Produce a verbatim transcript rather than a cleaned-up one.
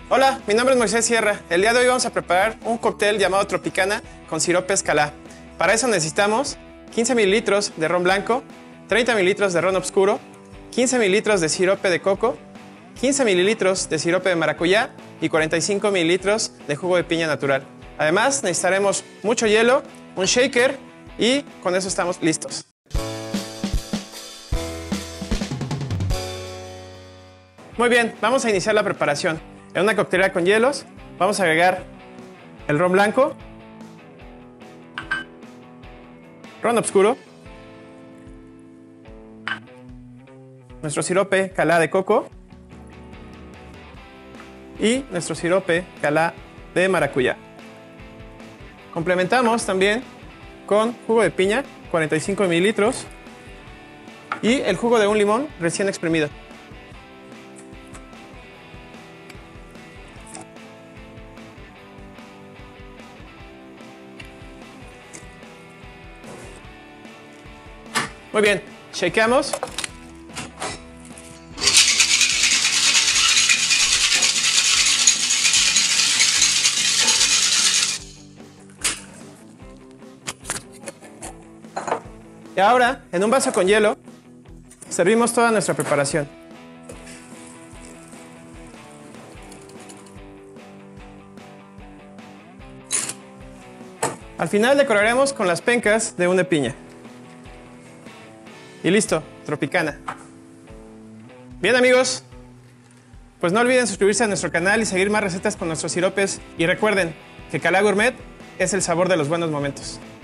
Hola, mi nombre es Moisés Sierra. El día de hoy vamos a preparar un cóctel llamado Tropicana con sirope Calá. Para eso necesitamos quince mililitros de ron blanco, treinta mililitros de ron oscuro, quince mililitros de sirope de coco, quince mililitros de sirope de maracuyá y cuarenta y cinco mililitros de jugo de piña natural. Además necesitaremos mucho hielo, un shaker y con eso estamos listos. Muy bien, vamos a iniciar la preparación. En una coctelera con hielos vamos a agregar el ron blanco, ron oscuro, nuestro sirope Calá de coco y nuestro sirope Calá de maracuyá. Complementamos también con jugo de piña, cuarenta y cinco mililitros, y el jugo de un limón recién exprimido. Muy bien, shakeamos. Y ahora, en un vaso con hielo, servimos toda nuestra preparación. Al final decoraremos con las pencas de una piña. Y listo, Tropicana. Bien amigos, pues no olviden suscribirse a nuestro canal y seguir más recetas con nuestros siropes. Y recuerden que Calá Gourmet es el sabor de los buenos momentos.